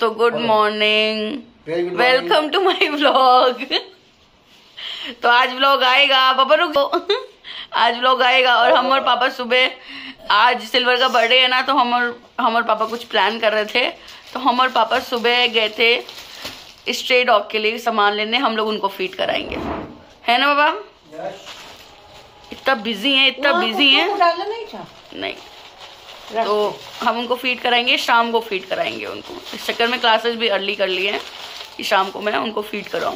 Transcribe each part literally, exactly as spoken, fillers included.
दोस्तों, good morning, welcome to my vlog. तो आज व्लॉग आएगा, पापा रुको, आज व्लॉग आएगा। और हम और पापा सुबह, आज सिल्वर का बर्थडे है ना, तो हम और हम और पापा कुछ प्लान कर रहे थे। तो हम और पापा सुबह गए थे स्ट्रे डॉग के लिए सामान लेने, हम लोग उनको फीड कराएंगे, है ना पापा? इतना बिजी है, इतना बिजी है नहीं, तो हम उनको फीड कराएंगे, शाम को फीड कराएंगे उनको। इस चक्कर में क्लासेस भी अर्ली कर लिए हैं कि शाम को मैं उनको फीड कराऊं।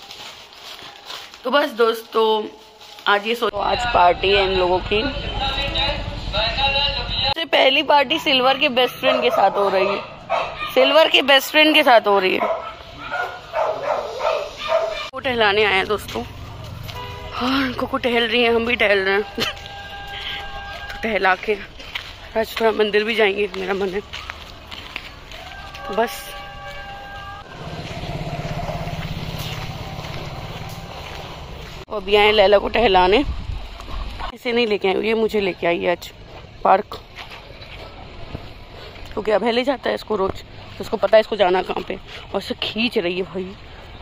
तो बस दोस्तों, आज ये सोचो, आज पार्टी है इन लोगों की। सबसे पहली पार्टी सिल्वर के बेस्ट फ्रेंड के साथ हो रही है, सिल्वर के बेस्ट फ्रेंड के साथ हो रही है। वो टहलाने आए हैं दोस्तों, और कोको टहल रही है, हम भी टहल रहे हैं। तो टहला के आज थोड़ा मंदिर भी जाएंगे, मेरा मन है। बस अभी आए लैला को टहलाने, इसे नहीं लेके आई, ये मुझे लेके आई है आज पार्क, क्योंकि अब ले जाता है इसको रोज, तो उसको पता है इसको जाना कहाँ पे, और इसे खींच रही है भाई।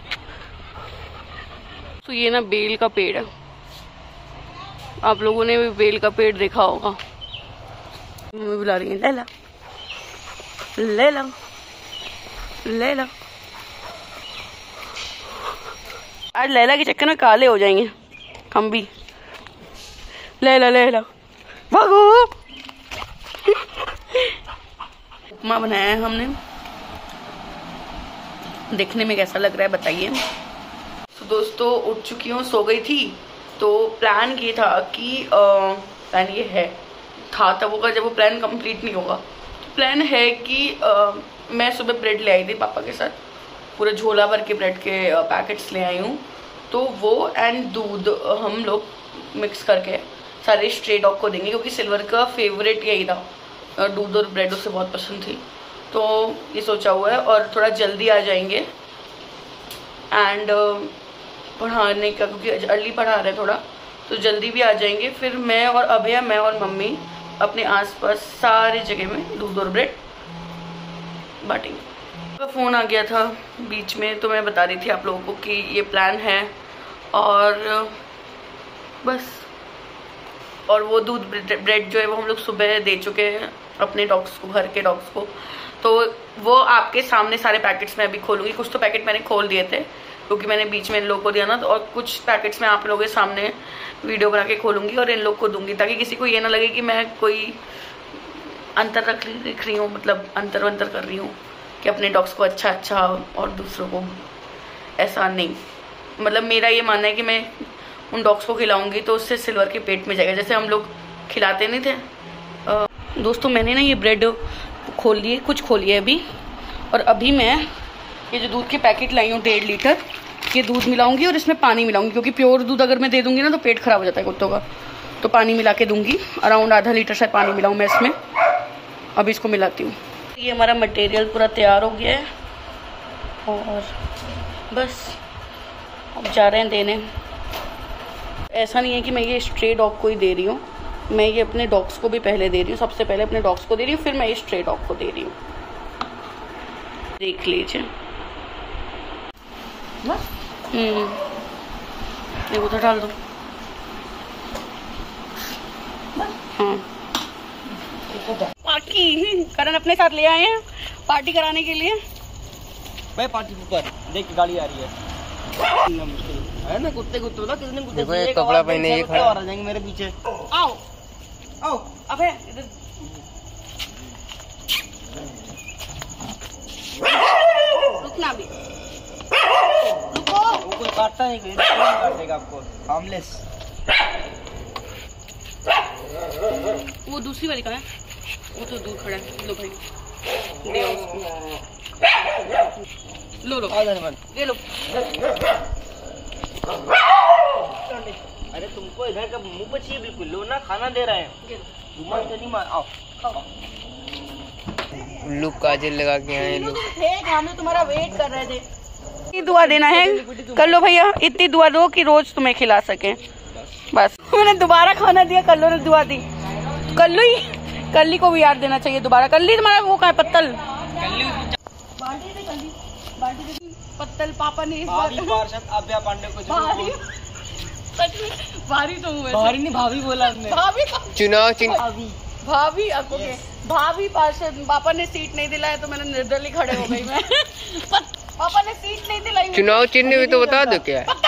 तो ये ना बेल का पेड़ है, आप लोगों ने भी बेल का पेड़ देखा होगा। मम्मी बुला रही है, लैला लैला लैला। आज लैला के चक्कर में काले हो जाएंगे हम भी। लैला लैला भागो। उपमा बनाया है हमने, देखने में कैसा लग रहा है बताइए। तो दोस्तों उठ चुकी हूँ, सो गई थी। तो प्लान ये था कि प्लान ये है था तब होगा जब वो प्लान कंप्लीट नहीं होगा। तो प्लान है कि आ, मैं सुबह ब्रेड ले आई थी पापा के साथ, पूरा झोला भर के ब्रेड के पैकेट्स ले आई हूँ। तो वो एंड दूध हम लोग मिक्स करके सारे स्ट्रे डॉग को देंगे, क्योंकि सिल्वर का फेवरेट यही था, दूध और ब्रेड उसे बहुत पसंद थी। तो ये सोचा हुआ है, और थोड़ा जल्दी आ जाएंगे एंड पढ़ाने का, क्योंकि अर्ली पढ़ा रहे थोड़ा, तो जल्दी भी आ जाएंगे। फिर मैं और अभय, मैं और मम्मी अपने आसपास सारी जगह में दूध और ब्रेड बांटेंगे। फ़ोन आ गया था बीच में, तो मैं बता रही थी आप लोगों को कि ये प्लान है, और बस। और वो दूध ब्रेड जो है वो हम लोग सुबह दे चुके हैं अपने डॉग्स को, घर के डॉग्स को। तो वो आपके सामने सारे पैकेट्स मैं अभी खोलूँगी। कुछ तो पैकेट मैंने खोल दिए थे, क्योंकि मैंने बीच में इन लोगों को दिया ना, तो और कुछ पैकेट्स मैं आप लोगों के सामने वीडियो बना के खोलूँगी और इन लोग को दूंगी, ताकि किसी को ये ना लगे कि मैं कोई अंतर रख दिख रही हूँ, मतलब अंतर वंतर कर रही हूँ कि अपने डॉग्स को अच्छा अच्छा और दूसरों को ऐसा नहीं। मतलब मेरा ये मानना है कि मैं उन डॉग्स को खिलाऊंगी तो उससे सिल्वर के पेट में जाएगा, जैसे हम लोग खिलाते नहीं थे। आ, दोस्तों मैंने ना ये ब्रेड खोल लिए, कुछ खोली है अभी, और अभी मैं ये जो दूध के पैकेट लाई हूँ डेढ़ लीटर, ये दूध मिलाऊंगी और इसमें पानी मिलाऊंगी, क्योंकि प्योर दूध अगर मैं दे दूंगी ना तो पेट खराब हो जाता है कुत्तों का। तो पानी मिला के दूंगी, अराउंड आधा लीटर शायद पानी मिलाऊँ मैं इसमें। अभी इसको मिलाती हूँ। ये हमारा मटेरियल पूरा तैयार हो गया है, और बस अब जा रहे हैं देने। ऐसा नहीं है कि मैं ये स्ट्रे डॉग को ही दे रही हूँ, मैं ये अपने डॉग्स को भी पहले दे रही हूँ। सबसे पहले अपने डॉग्स को दे रही हूँ, फिर मैं ये स्ट्रे डॉग को दे रही हूँ। देख लीजिए। हम्म ये उधर डाल दो। हाँ पार्टी करण अपने साथ ले आए हैं पार्टी कराने के लिए। भाई पार्टी ऊपर देख गाड़ी आ रही है, है ना? कुत्ते कुत्ते बता कितने कुत्ते, देखो ये कपड़ा पहने ये खड़ा आ जाएंगे मेरे पीछे। आओ आओ अबे इधर रुकना भी, रुको। वो कोई काटता नहीं, काटेगा आपको, हार्मलेस। वो दूसरी वाली कहाँ है? वो तो दूर खड़ा है। लो भाई दे उसको, लो लो ले लो। अरे तुमको इधर का मुंह पे चाहिए, बिल्कुल लो ना, खाना दे रहे हैं। नहीं मार, आओ खाओ। लुक काजल लगा के आए लोग, हम तुम्हारा वेट कर रहे थे। इतनी दुआ देना है, कर लो भैया, इतनी दुआ दो कि रोज तुम्हें खिला सके। बस मैंने दोबारा खाना दिया, कल्लू ने दुआ दी। कल्लू ही, कल्ली को भी याद देना चाहिए दोबारा। कल्ली तुम्हारा वो कहाँ है? पत्तल बाल्टी दे जल्दी, बाल्टी दे। पत्तल पापा ने इस भाभी पार्षद अभ्या पांडे को भारी, सच में भारी तो हुए। भारी नहीं भाभी बोला हमने। भाभी चुनाव चिन्ह भाभी भाभी ओके भाभी पार्षद। पापा ने सीट नहीं दिलाया तो मैंने निर्दलीय खड़े हो गई मैं। पापा ने सीट नहीं दिलाई। चुनाव चिन्ह भी तो बता दो क्या है।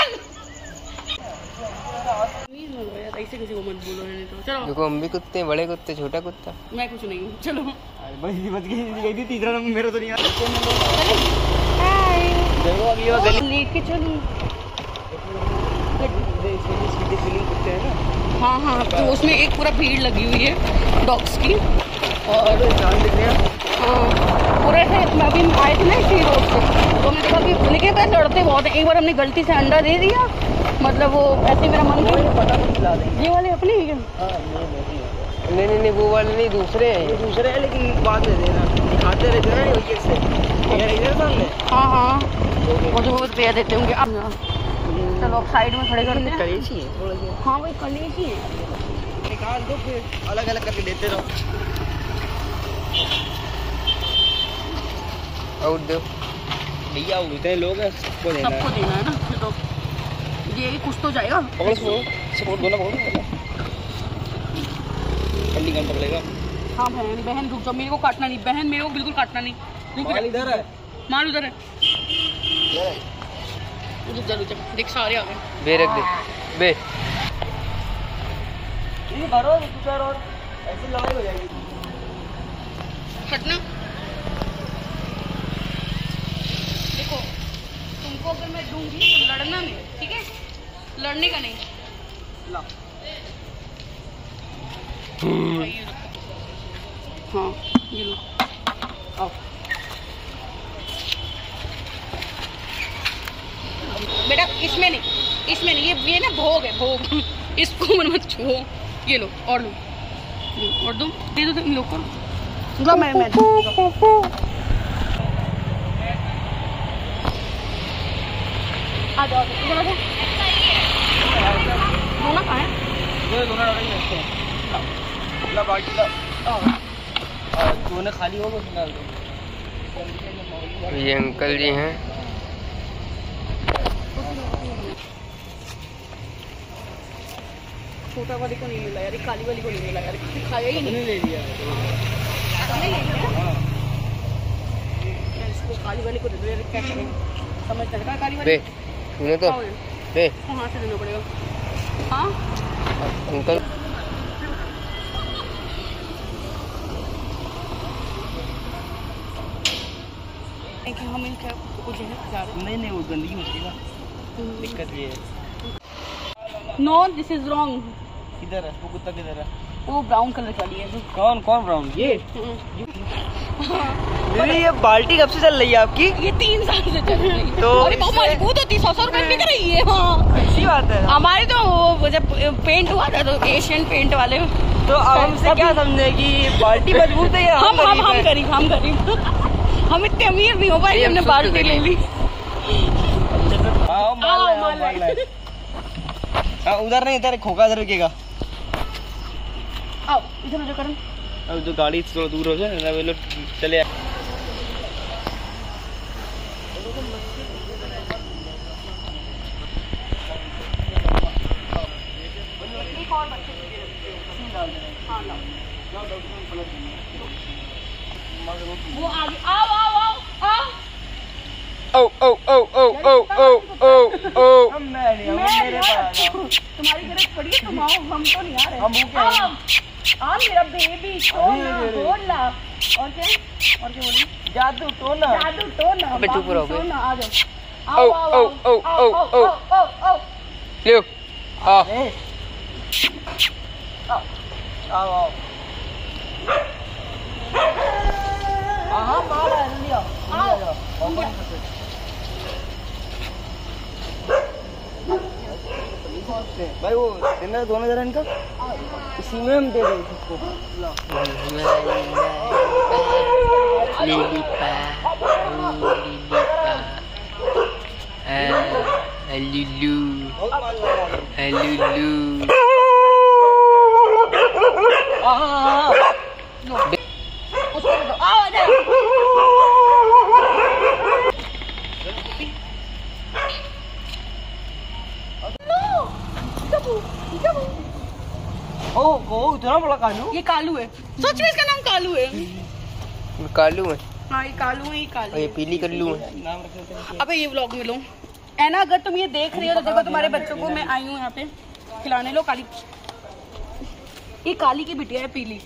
ऐसे किसी को मत बोलो, नहीं तो चलो। देखो हम भी कुत्ते, बड़े कुत्ते, छोटा कुत्ता। मैं कुछ नहीं हूँ, चलो। बच गई थी, तीसरा नंबर मेरा तो नहीं आया। देखो अब ये गली लेके चलो। कुत्ते हैं ना। हाँ हाँ, तो उसमें एक पूरा भीड़ लगी हुई है डॉग्स की। और हाँ पूरे से अभी आए थे ना इसी रोड से, तो हमने देखा कि लेकिन पैसे लड़ते बहुत हैं। एक बार हमने गलती से अंडा दे दिया, मतलब वो ऐसे मेरा मन खिला देंगे। ये वाले अपने ही क्या? नहीं नहीं नहीं वो वाले नहीं, दूसरे हैं। ये दूसरे है लेकिन बात दे देना, दिखाते रहते हैं ना एक से सामने। हाँ हाँ वो जो वो पे देते होंगे। अब चलो अब साइड में खड़े करते हैं। कलेजी है थोड़ा सा। हाँ वही कलेजी है। निकाल दो फिर अलग अलग करके देते रहो। आउट दो भैया उतने लोग हैं, सबको देना है। सबको देना है ना, तो ये कुछ तो जाएगा। पकड़ो सपोर्ट दो ना, पकड़ो ठंडी कम पकड़ेगा। हाँ बहन बहन रुक जाओ, मेरे को काटना नहीं बहन, मेरे को बिल्कुल काटना नहीं। माल इधर है, माल उधर है। रुक जा रुक जा, देख सारे आ गए। बे रख दे बे। ये भरो कुछ और ऐसे लड़ाई हो जाएगी। हटना। देखो तुमको अगर मैं दूंगी तो लड़ना नहीं, ठीक है? लड़ने का नहीं। ला ये लो। हाँ ये लो। आओ बेटा, इसमें नहीं, इसमें नहीं, ये ये ना भोग है, भोग। इसको मन मत छुओ। ये लो और लो, और दो, दे दो इन लोग को। मैं मैं आ जाओ इधर आ जाओ। दोनों कहाँ है? ये दोनों लड़ाई रखते हैं। ला बाल्टी ला। और दोनों खाली हो गए डाल दो। ये अंकल जी हैं। छोटा वाली को नहीं मिला यार, काली वाली को नहीं मिला यार, खाया ही नहीं। ले लिया नहीं ले लिया। इसको काली वाली को दे दो यार, क्या करें समझ चल काली वाली। बे सुनो तो बे, वहाँ से देना पड़ेगा। हाँ अंकल हम इनका कुछ है नहीं नहीं वो गंदगी होती है ना, दिक्कत ये है। No this is wrong. किधर है वो कुत्ता, किधर है वो ब्राउन कलर वाली है जो। कौन कौन ब्राउन? ये दीदी ये बाल्टी कब से चल रही है आपकी? ये तीन साल से चल रही है। तो अरे बहुत मजबूत होती, सौ सौ रुपए बिक रही है। हाँ अच्छी बात है। हमारे तो वो जब पेंट हुआ था तो एशियन पेंट वाले, तो अब हमसे क्या समझे कि बाल्टी मजबूत है या हम हम हम गरीब हम गरीब हम इतने अमीर नहीं हो पाए, हमने बाल्टी ले ली। आओ माल ले, आओ माल ले। हाँ उधर नहीं, इधर खोखा इधर रुकेगा। आओ इधर जो करण। अब जो गाड़ी थोड़ा दूर हो जाए ना, वे लोग चले आए। वो आगे आओ आओ आओ आओ। ओ ओ ओ ओ ओ ओ ओ ओ मैं नहीं, मेरे पास तुम्हारी जरूरत पड़ी है, तुम आओ, हम तो नहीं आ रहे। हम भूखे हैं। आ मेरा बेबी टोना बोला। और क्या और क्या बोली? जादू टोना, जादू टोना। अबे चुप रहो बे। आ जाओ ओ ओ ओ ओ ओ ओ ओ लो आ आओ आओ। हाँ माल है, जल्दी आओ आओ। भाई वो देना दोनों जरा इनका, इसी में हम दे देंगे सबको। ओ ओ इतना बड़ा कालू। ये कालू है, सच में इसका नाम कालू है। कालू है। हाँ ये कालू है, ये कालू ये पीली कल्लू है। नाम रखते अबे ये व्लॉग में लो है ना, अगर तुम ये देख रही हो तो देखो तुम्हारे बच्चों को मैं आई हूँ यहाँ पे खिलाने। लो काली, ये काली की बिटिया है पीली।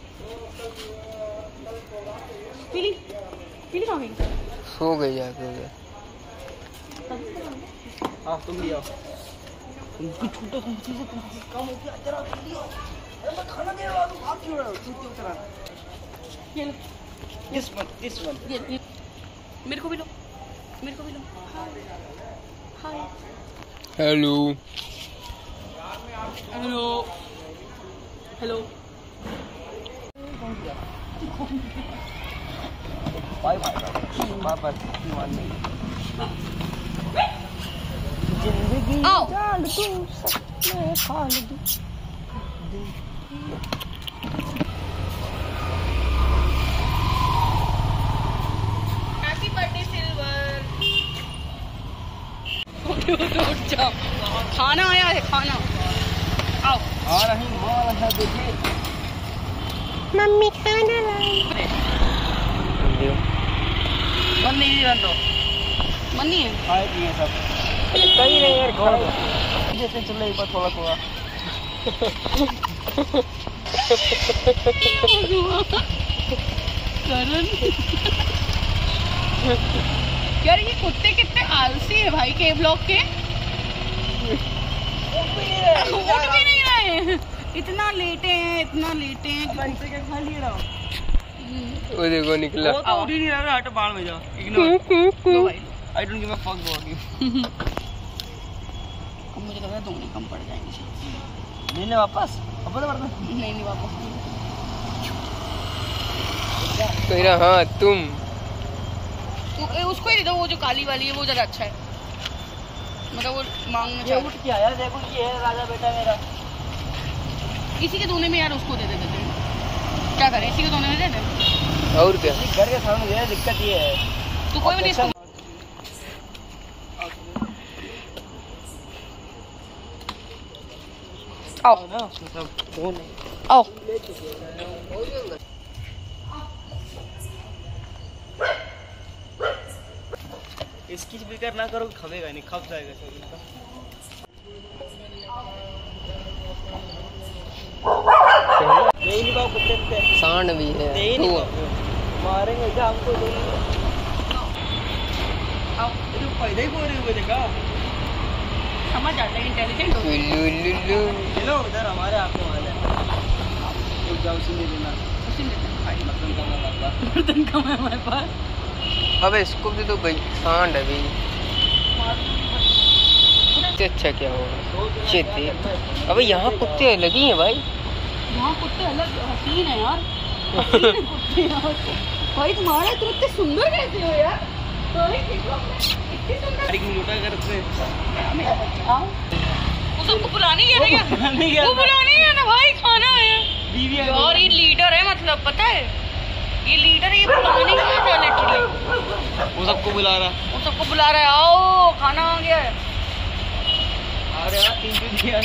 पीली पीली कहाँ गई? सो गई जाके उधर। हाँ तुम भी आओ। तुम छोटे से कम हो गया जरा जल्दी आओ। अरे मैं खाना दे रहा हूँ, आप क्यों रहे हो? चुप चुप रहा। ये लो, दिस वन दिस वन। ये, ये मेरे को भी लो, मेरे को भी लो। Hi hello hello hello. Bye bye bye bye. जिंदगी आओ। जान तू सपने खाल दू। Happy birthday Silver. उठ जाओ, खाना आया है, खाना। आओ। आ रही माल है देखिए। मम्मी खाना लाई। मन नहीं रन दो। मन नहीं है। खाए पिए सब सही नहीं यार। घर जैसे चल रही पर थोड़ा थोड़ा। यार ये कुत्ते कितने आलसी है भाई के ब्लॉक के। उठ भी नहीं रहे, इतना लेटे हैं, इतना लेटे हैं। पैसे के खा लिए रहो। वो देखो निकला। वो तो उठ ही नहीं रहा। हट बाहर में जाओ। इग्नोर। लो भाई, I don't give a fuck about you. अब मुझे लग रहा है दोनों कम पड़ जाएंगे। ले ले वापस। अब तो वरना नहीं नहीं वापस नहीं। कह रहा हाँ तुम उ- ए, उसको ही दे दो, वो जो काली वाली है वो ज्यादा अच्छा है, मतलब वो मांगना ये चाहता उठ के आया। देखो ये है राजा बेटा मेरा। है। इसी के दोने में यार उसको दे दे देते हैं। क्या करें, इसी के दोने में दे दे। और क्या। घर के सामने ये दिक्कत ये है। तू कोई भी नहीं इसको। आओ ना सब फोन है। आओ। इसकी फिक्र ना करो, खवेगा नहीं, खप जाएगा शरीर का। यही नहीं पाओ कुत्ते पे। सांड भी है। यही नहीं तो पाओ। मारेंगे क्या हमको? आओ, ये तो पैदा ही बोल रही हुए देखा। समझ जाते हैं, इंटेलिजेंट हो। Lulu Lulu. चलो उधर हमारे आपके वाले एक जाओ सुन लेना। उसी में देते हैं भाई। बर्तन का मैं लगता। बर्तन कम है हमारे पास। अबे इसको भी तो गई सांड है भी। इससे अच्छा क्या होगा। चेते अबे यहाँ कुत्ते अलग ही हैं भाई। यहाँ कुत्ते अलग हसीन है यार, हसीन है कुत्ते यार। भाई तुम्हारे तुम इतने सुंदर कैसे हो यार? भाई देखो इतने सुंदर। एक मोटा करते आओ। वो सबको बुलाने गया था क्या? नहीं गया वो बुलाने गया ना भाई, खाना है बीवी है। यार। ये लीडर है, मतलब पता है ये लीडर है, ये बुलाने गया था लिटरली। वो सबको बुला रहा। वो सबको बुला रहा है, आओ खाना आ गया है। अरे यार तीन दिन दिया।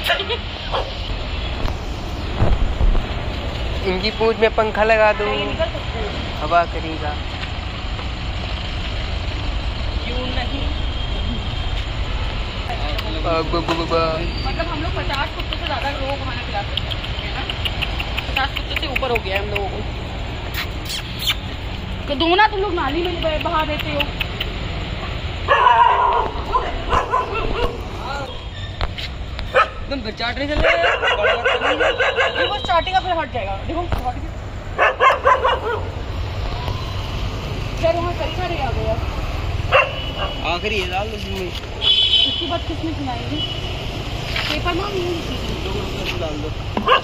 इनकी पूंछ में पंखा लगा दो, ये निकल सकते हैं। हवा करेगा। क्यों नहीं? मतलब हम लोग पचास कुत्तों से ज्यादा लोगों को खाना खिला सकते हैं ना। पचास कुत्तों से ऊपर हो गया है हम लोगों को। तो दो ना तुम लोग नाली में बहा देते हो। तुम फिर चाटने चल रहे हो। ये वो चाटेगा फिर हट जाएगा। देखो सर वहाँ कई सारे आ गए। आखिरी ये डाल दो इसमें। इसके बाद किसमें खिलाएंगे? पेपर मार नहीं डाल दो।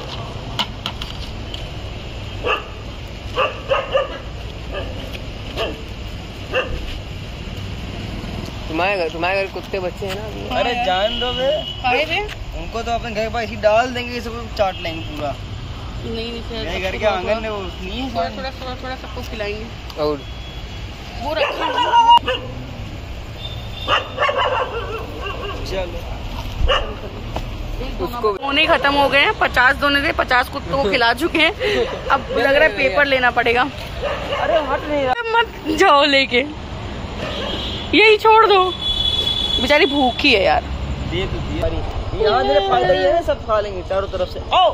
तुम्हारे घर तुम्हारे घर कुत्ते बच्चे हैं ना। अरे जान दो बे। खाए थे? उनको तो अपने घर के पास ही डाल देंगे, सब चाट लेंगे पूरा। नहीं नहीं सर, मेरे घर के आंगन में वो नहीं है। थोड़ा थोड़ा थोड़ा थोड़ा सबको खिलाएंगे। और वो रखा चलो उसको दोने खत्म हो गए हैं, पचास दोने थे, पचास कुत्तों को खिला चुके हैं। अब लग रहा है पेपर लेना पड़ेगा। अरे हट नहीं रहा, मत जाओ लेके, यही छोड़ दो, बेचारी भूखी है यार। दे तो दिया, यहाँ मेरे फायदा ही है, सब खा लेंगे चारों तरफ से। आओ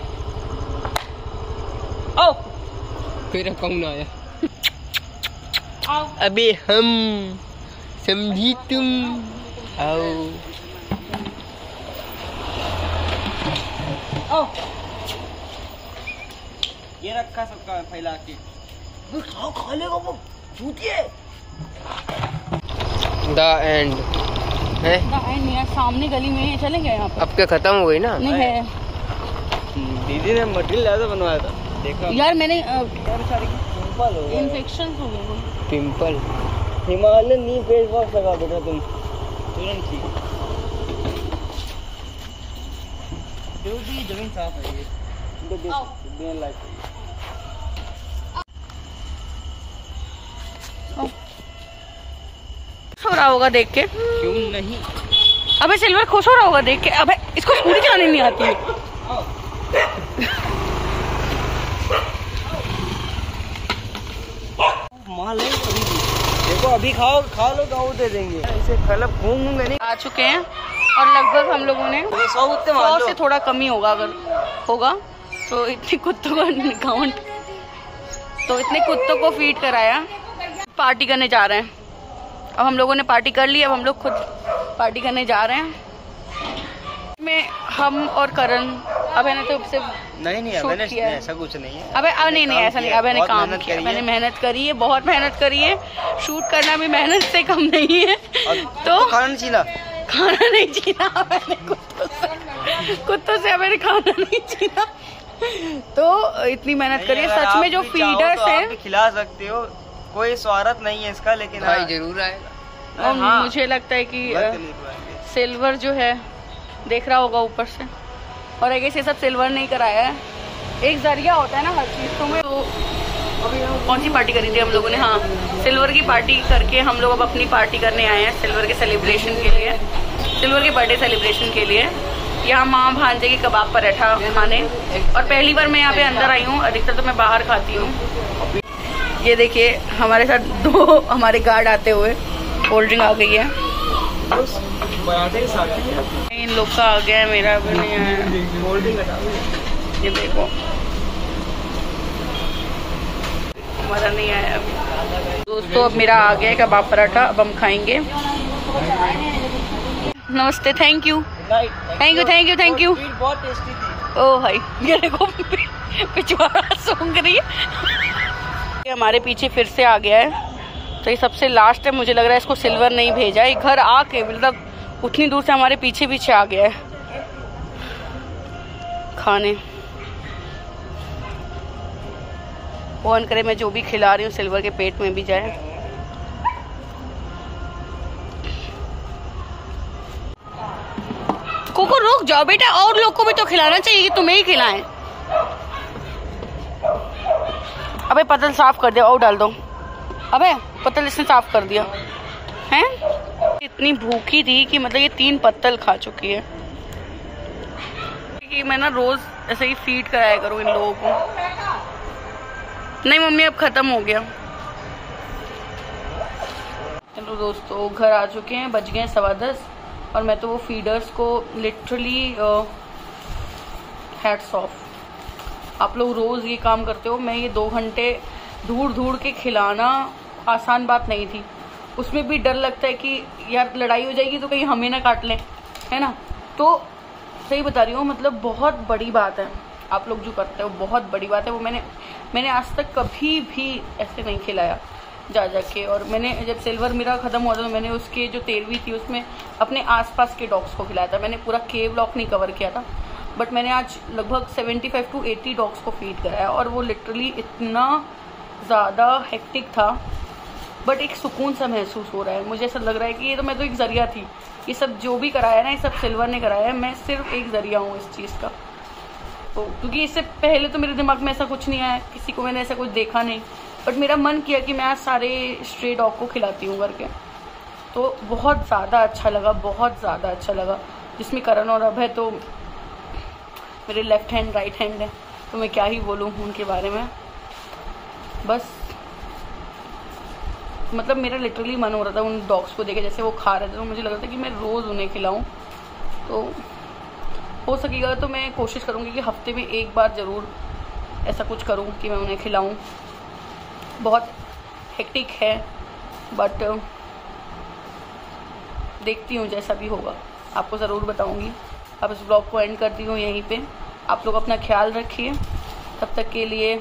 आओ, फिर कौन आया? आओ। अबे हम समझी तुम, आओ आओ। ये रखा सबका फैला के, खाओ, खा लेगा वो, चूतिए। द एंड है, यार सामने गली में चलेंगे यहाँ पे। अब क्या खत्म हो गई ना? नहीं है दीदी ने मटेरियल ज्यादा बनवाया था, देखा यार मैंने। पिंपल हो गया, इन्फेक्शन हो गए। Pimple. Himalayan neem face wash लगा बेटा तुम, तुरंत ठीक। जमीन साफ है ये, बिना लाइट। खुश हो रहा होगा देख के। क्यों नहीं? अबे सिल्वर खुश हो रहा होगा देख के। अबे इसको स्कूटी चलानी नहीं आती है। माल है अभी भी। देखो अभी खाओ, खा लो तो दे देंगे, ऐसे खलब घूमूंगे नहीं। आ चुके हैं और लगभग हम लोगों ने सौ उत्ते सौ से थोड़ा कम ही होगा, अगर होगा तो इतने कुत्तों का काउंट, तो इतने कुत्तों को फीड कराया। पार्टी करने जा रहे हैं। अब हम लोगों ने पार्टी कर ली, अब हम लोग खुद पार्टी करने जा रहे हैं। में हम और करण, अब मैंने तो सिर्फ नहीं नहीं शूट किया है। ऐसा कुछ नहीं है। अबे अब नहीं नहीं ऐसा नहीं, अब मैंने काम मेहनत किया, करी मैंने है। मेहनत करी है, बहुत मेहनत करी है। शूट करना भी मेहनत से कम नहीं है। तो खाना नहीं छीना, खाना नहीं छीना मैंने कुत्तों से, कुत्तों से मैंने खाना नहीं छीना। तो इतनी मेहनत करी है सच में। जो फीडर्स है खिला सकते हो, कोई स्वार्थ नहीं है इसका, लेकिन भाई जरूर आएगा। और हाँ। मुझे लगता है कि मत अ, नहीं बुलाएंगे। सिल्वर जो है देख रहा होगा ऊपर से, और आगे से सब सिल्वर नहीं कराया है, एक जरिया होता है ना हर चीज। तो मैं तो कौन सी पार्टी करी थी हम लोगों ने? हाँ, सिल्वर की पार्टी करके हम लोग अब अपनी पार्टी करने आए हैं सिल्वर के सेलिब्रेशन के लिए, सिल्वर के बर्थडे सेलिब्रेशन के लिए। यहाँ माँ भांजे की कबाब पराठा खाने, और पहली बार मैं यहाँ पे अंदर आई हूँ, अधिकतर तो मैं बाहर खाती हूँ। ये देखिए हमारे साथ दो हमारे गार्ड आते हुए, कोल्ड ड्रिंक आ गई है। इन लोग का आ गया है, मेरा भी नहीं आया। ये देखो हमारा नहीं आया अभी। दोस्तों अब मेरा आ गया है कबाब पराठा, अब हम खाएंगे। नमस्ते, thank you thank you thank you thank you. बहुत टेस्टी थी। ओ भाई ये देखो पिछवाड़ा सूंघ रही है। ये हमारे पीछे फिर से आ गया है, तो ये सबसे लास्ट है। मुझे लग रहा है इसको सिल्वर नहीं भेजा है, घर आके मतलब उतनी दूर से हमारे पीछे पीछे आ गया है खाने। भगवान करे मैं जो भी खिला रही हूँ सिल्वर के पेट में भी जाए। कोको रुक जाओ बेटा, और लोग को भी तो खिलाना चाहिए, तुम्हें ही खिलाएं। अबे पतल साफ कर दिया और डाल दो। अबे पतल इसने साफ कर दिया हैं। इतनी भूखी थी कि मतलब ये तीन पत्तल खा चुकी है। कि मैं ना रोज ऐसे ही फीड कराया करूँ इन लोगों को। नहीं मम्मी अब खत्म हो गया। चलो दोस्तों घर आ चुके हैं, बज गए सवा दस, और मैं तो वो फीडर्स को लिटरली हैट्स ऑफ। आप लोग रोज ये काम करते हो, मैं ये दो घंटे ढूंढ ढूंढ के खिलाना आसान बात नहीं थी। उसमें भी डर लगता है कि यार लड़ाई हो जाएगी तो कहीं हमें ना काट लें, है ना। तो सही बता रही हूँ, मतलब बहुत बड़ी बात है आप लोग जो करते हो, बहुत बड़ी बात है। वो मैंने मैंने आज तक कभी भी ऐसे नहीं खिलाया जा जा के। और मैंने जब सिल्वर मेरा ख़त्म हुआ था तो मैंने उसके जो तेरहवीं थी उसमें अपने आसपास के डॉग्स को खिलाया था। मैंने पूरा के ब्लॉक नहीं कवर किया था, बट मैंने आज लगभग पचहत्तर टू अस्सी डॉग्स को फीड कराया, और वो लिटरली इतना ज़्यादा हेक्टिक था, बट एक सुकून सा महसूस हो रहा है। मुझे ऐसा लग रहा है कि ये तो मैं तो एक ज़रिया थी, ये सब जो भी कराया ना ये सब सिल्वर ने कराया है, मैं सिर्फ एक ज़रिया हूँ इस चीज़ का। तो क्योंकि इससे पहले तो मेरे दिमाग में ऐसा कुछ नहीं आया, किसी को मैंने ऐसा कुछ देखा नहीं, बट मेरा मन किया कि मैं आज सारे स्ट्रे डॉग को खिलाती हूँ करके। तो बहुत ज़्यादा अच्छा लगा, बहुत ज़्यादा अच्छा लगा। जिसमें करण और अभय तो मेरे लेफ्ट हैंड राइट हैंड है, तो मैं क्या ही बोलूँ उनके बारे में। बस मतलब मेरा लिटरली मन हो रहा था उन डॉग्स को देखे, जैसे वो खा रहे थे तो मुझे लग रहा था कि मैं रोज़ उन्हें खिलाऊं। तो हो सकेगा तो मैं कोशिश करूँगी कि हफ्ते में एक बार ज़रूर ऐसा कुछ करूँ कि मैं उन्हें खिलाऊं। बहुत हेक्टिक है बट देखती हूँ, जैसा भी होगा आपको ज़रूर बताऊँगी। अब इस ब्लॉग को एंड करती हूँ यहीं पे। आप लोग अपना ख्याल रखिए तब तक के लिए,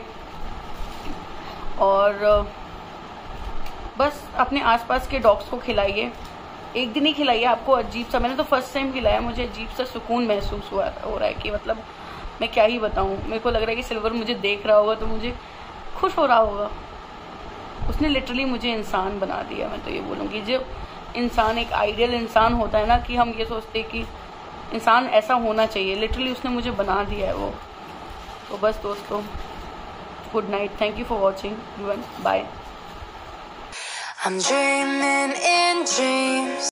और बस अपने आसपास के डॉग्स को खिलाइए। एक दिन ही खिलाइए, आपको अजीब सा, मैंने तो फर्स्ट टाइम खिलाया, मुझे अजीब सा सुकून महसूस हुआ हो रहा है कि मतलब मैं क्या ही बताऊँ। मेरे को लग रहा है कि सिल्वर मुझे देख रहा होगा तो मुझे खुश हो रहा होगा। उसने लिटरली मुझे इंसान बना दिया। मैं तो ये बोलूँगी, जो इंसान एक आइडियल इंसान होता है ना, कि हम ये सोचते कि इंसान ऐसा होना चाहिए, लिटरली उसने मुझे बना दिया है वो। तो बस दोस्तों, good night, thank you for watching everyone, bye. I'm dreaming in dreams.